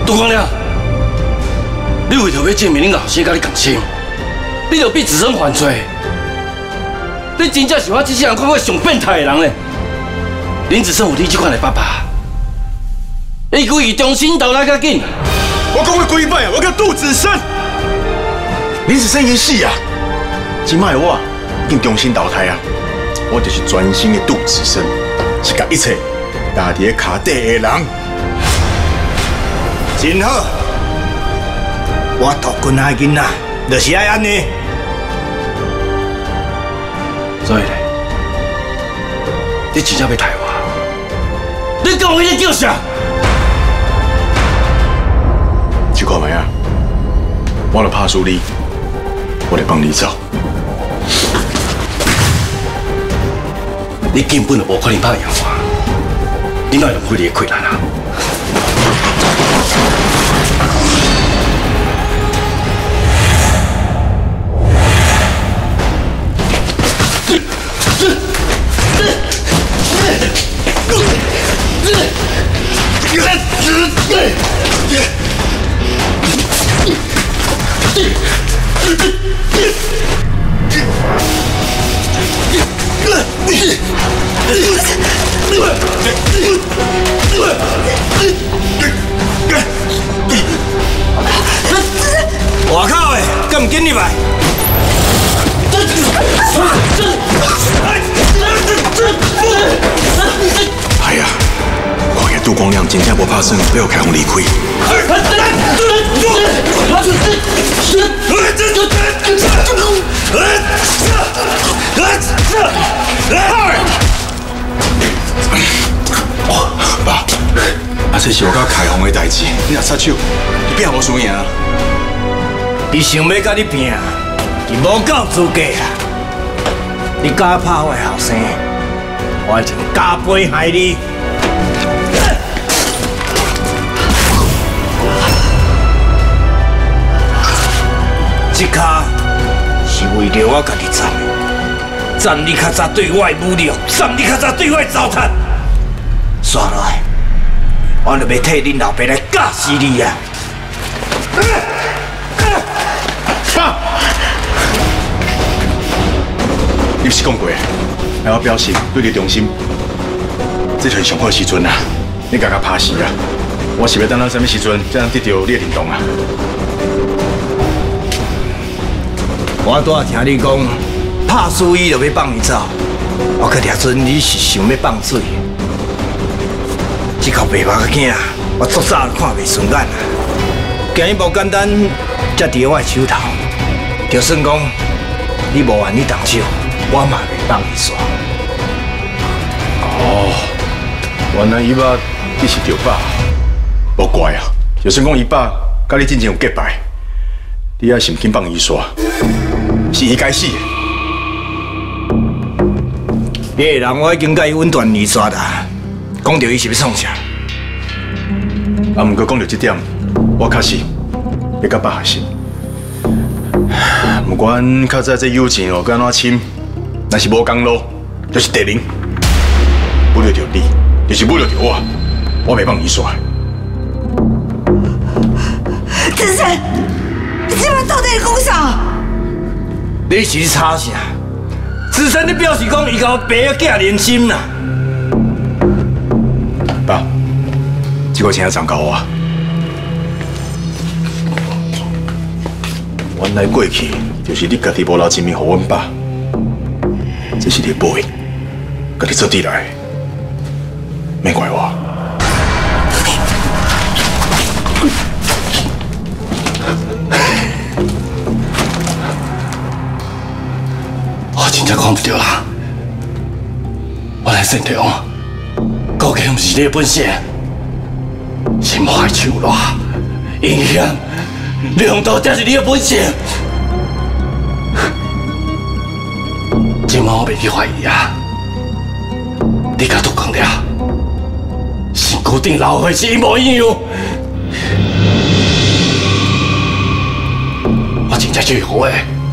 杜光亮，你为着要证明恁老师甲你共心，你就比子生犯罪。你真正是我这世人看过上变态的人嘞！林子生有你这款的爸爸，伊故意重新投胎较紧。 我讲过几摆啊，我叫杜子生，林子生已经死啊，今摆我已经重新投胎啊，我就是全新的杜子生，是甲一切踏伫脚底的人。真好，我读军仔囡仔，就是爱安尼。 所以咧，你真正要害我？你讲我迄个叫啥？ 去看卖啊！我著拍输你，我来帮你找。 你根本就无可能拍赢我，你哪会用你的困难啊？ 外口的，敢唔紧入来？哎呀，看起杜光亮真正无拍算，要开枪离开。爸，这是我甲开枪的代志，你若插手，你拼无输赢。 伊想要甲你拼，伊无够资格啊！你敢拍我的后生，我一定加倍害你。这卡是为了我家己站的，站你较早对我的侮辱，站你较早对我的糟蹋，刷落来，我就要替恁老爸来教死你啊！ 爸，你不是讲过，爱我表示对你忠心，这就是上好的时阵啊！你家己拍死啊！我是要等到什么时阵才能得到你的认同啊？ 我拄仔听你讲，拍输伊就要放伊走，我可抓准你是想要放水。这口白目仔囝，我足早就看袂顺眼啊！今日无简单，才伫我的手头。 就算讲你无愿意动手，我嘛袂放伊煞。 哦，原来伊爸你是着爸，无怪啊。就算讲伊爸甲你真正有结拜，你也是唔肯放伊煞，是伊该死的。 你个人我已经甲伊稳断离刷啦，讲到伊是要创啥？ 啊，毋过讲到这点，我确实要甲爸下心。 不管较早这友情哦，敢怎深，若是无公路，就是敌人。侮辱着你，就是侮辱着我，我袂放伊煞。 子生，你这摆到底是讲啥？ 你是吵啥？自身你表示讲伊甲我爸个囝连心啦。 爸，这个钱怎交我？原来过去。 就是你家己无留一面，互阮爸，这是你的报应，家己做底来，免怪我。 我真正看不着啦，我来善良，究竟毋是你的本性，心怀手乱，阴险，良道才是你的本性。 今晚我被你怀疑啊！你甲杜光亮身躯顶流血是一模一样，我真正最后悔，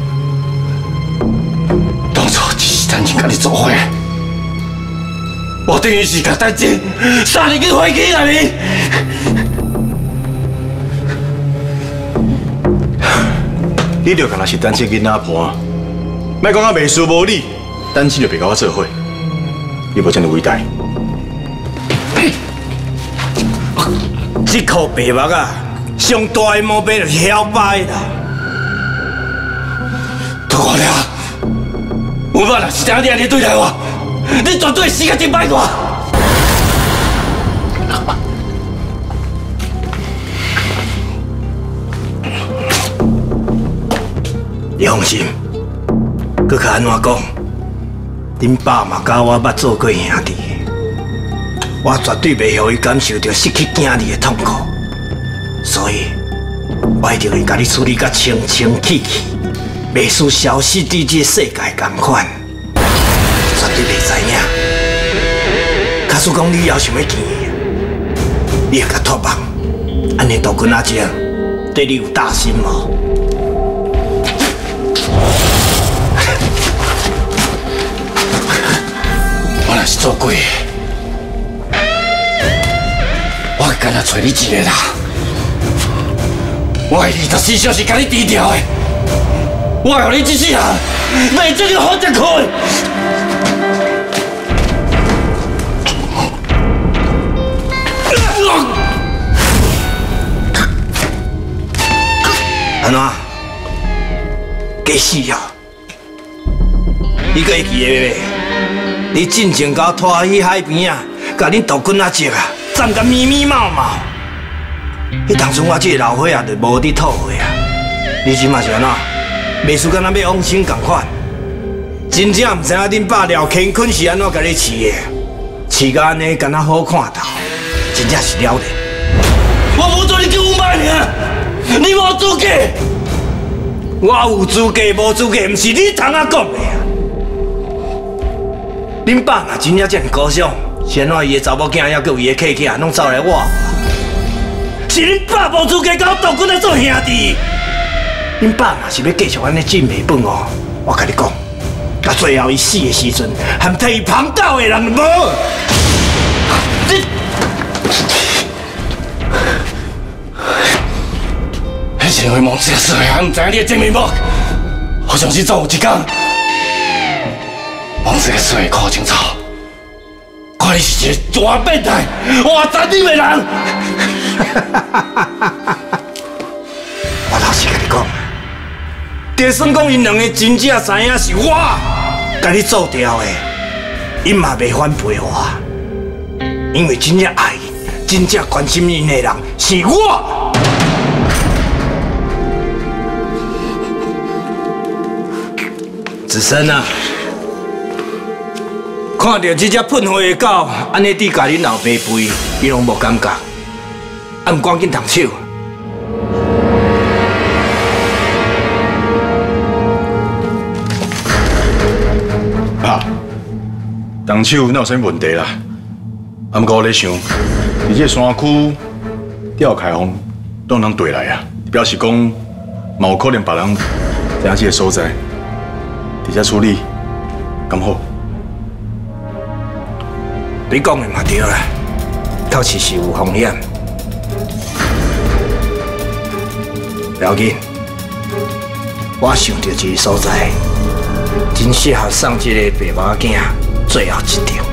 当初只是单纯甲你做伙，我等于是甲单亲杀你去飞机内面。 你就敢若是单亲囡仔婆，莫讲我袂输无理，单亲就别甲我做伙，你无这么伟大。 这颗白目啊，上大的毛病就是晓摆啦。 大姑娘，有爸若是这样你安尼对待我，你绝对死个真歹我。 你放心，佮较安怎讲？恁爸嘛甲我捌做过兄弟，我绝对袂让伊感受到失去囝儿的痛苦，所以我一定会甲你处理甲清清气气，袂输消失伫这世界同款。绝对袂知影。假使讲你要想要见伊，你会甲托梦，安尼大君仔姐对你有大心无？ 我若是做鬼，我会干那找你一个人，我会24小时甲你低调的，我会让你这世人袂这个好得开。 安怎？假死啊！你搁会记得袂？你进前甲我拖去海边啊，甲恁大棍仔叔啊，站甲咪咪毛毛。迄当初我这个老伙仔就无伫吐血啊！你即马是安怎？袂输敢若要往生共款？真正毋知影恁爸廖乾坤是安怎甲你饲的，饲甲安尼敢若好看头，真正是了得。 我无做你叫阮妈尔，你无资格。 我有资格无资格，毋是你通啊讲的啊！恁爸若真正这么高尚，是安怎伊的查某囝还佮伊的客囝拢走来我？是恁爸无资格甲我大棍来做兄弟。恁爸若是要继续安尼进袂本哦，我甲你讲，到最后伊死的时阵，含替伊旁倒的人无。 迄是因为梦这个事还唔知影你的真面目。我相信总有一天，梦这个事会看清楚，看你是一个大变态、活残忍的人。 我老实甲你讲，就算讲因两个真正知影是我甲你做掉的，因嘛袂反背我，因为真正爱因、真正关心因的人是我。子申啊，看到这只喷血的狗，安尼伫家恁老爸背，伊拢无感觉，啊，毋赶紧动手。 爸，动手哪有啥问题啦？啊，毋过我咧想，伫这山区钓开风都能对来啊，表示讲嘛有可能别人知影这个所在。伫遮处理，刚好。 你讲的嘛对啦，确实是有风险。不要紧，我想到一个所在，真适合送这个白目仔最后一程。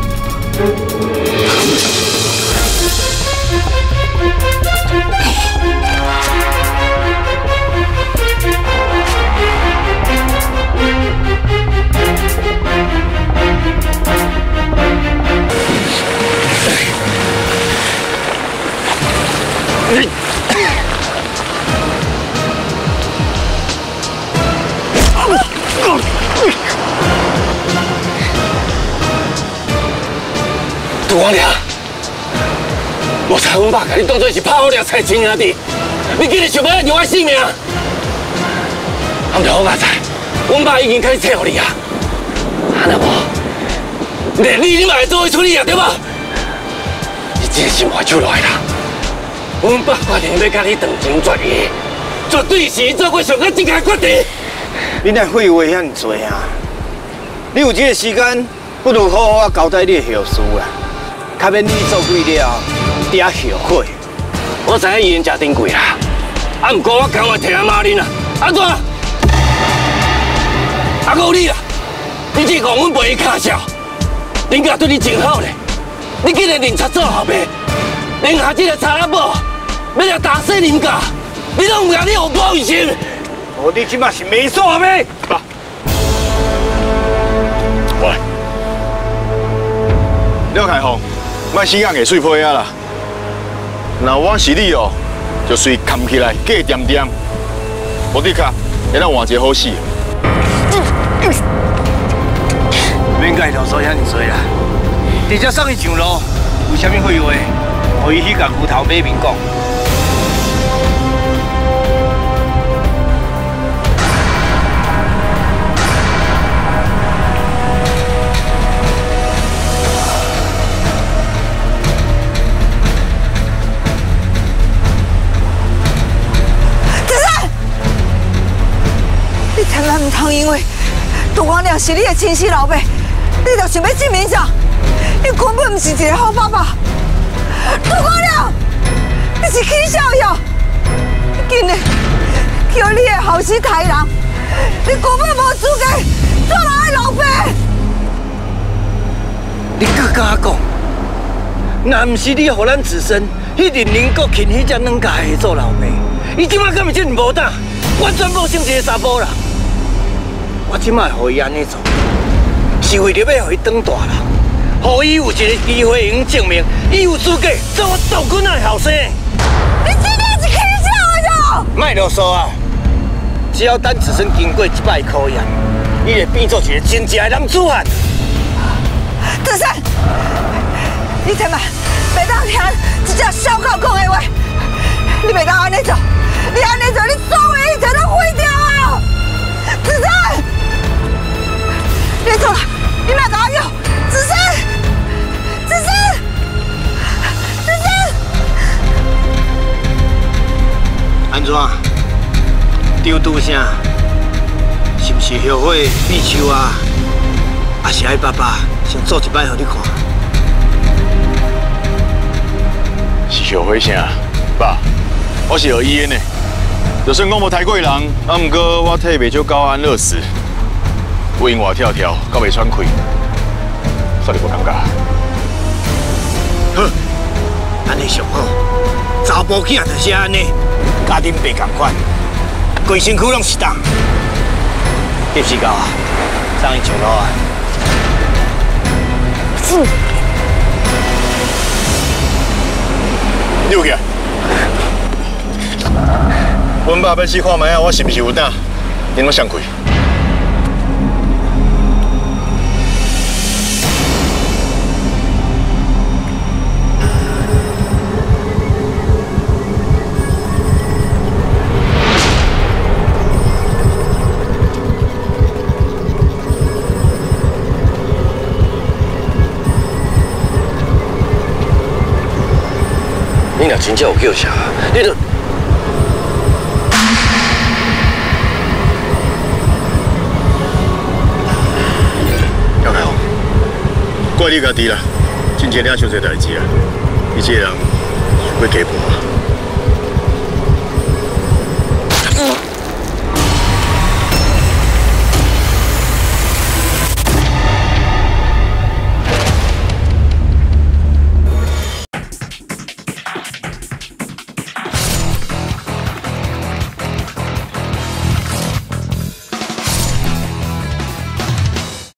杜光良，我知阮爸甲你当作是拍好了才亲兄弟，你今日想要让我性命？啊，唔着我知，阮爸已经开始找你啊，啊那无，连你嘛会做会处理啊，对吧？你真心话出来啦，阮爸决定要甲你断情绝义，绝对是做过上个正确决定。 你若废话遐尼多啊！你有这个时间，不如好好啊交代你的后事啦，较免你做鬼了，伫遐后悔。 我知影伊因食珍贵啦，啊，毋过我讲话替阿妈恁啊，安怎？ 啊，有你啊！你只讲阮陪伊卡笑，人家对你真好咧，你竟然认贼做后辈，连下这个查拉某要来打死人家，你拢唔讲你有保卫心？ 哦，你即马是没错呗？ 爸，喂，廖开宏，莫死硬个碎皮啊啦！那我是你哦，就随扛起来，过点点，无你卡，会当换一个好死。 免甲伊啰嗦遐尔多啦，直接送伊上路，有啥物废话，互伊去甲牛头马面讲。 你千万唔通因为杜光亮是你的亲生老爸，你就想要证明啥？你根本唔是一个好爸爸。杜光亮，你是起笑药，你竟然叫你的后生杀人，你根本无资格做人的老爸。 你搁甲我讲，若唔是你互咱子孙迄人林国庆迄只两家下做老爸，伊即摆根本就无胆，完全无成一个查甫人。我即摆互伊安尼做，是为着要互伊当大人，互伊有一个机会用证明，伊有资格做我杜君仔的后生。 你真的是起笑药！ 莫啰嗦啊！只要等子孙经过这摆考验，伊会变做一个真正的男子汉。 子孙，你千万别当听这只小狗讲的话，你别当安尼做，你安尼做，你所有一切都毁掉啊！子孙，别做了，你莫甲我摇，子孙，子孙，子孙。 安怎？丢拄啥？是不是后悔必求啊？还是爱爸爸先做一摆互你看？ 是后悔啥？爸，我是有医院的，就算我无杀过人，啊，毋过我体袂少高安乐死，有因活跳跳，到袂喘气，煞你无感觉？ 好，安尼上好。查甫囝就是安尼，甲恁爸同款，规身躯拢是重。入时到啊，送伊上路啊。 你有去啊？阮爸要试看卖啊，我是毋是有胆？恁拢上气。 你若真正有叫啥，你就廖开宏，怪你家己啦，真正领伤济代志啊！你这个人想要家暴啊！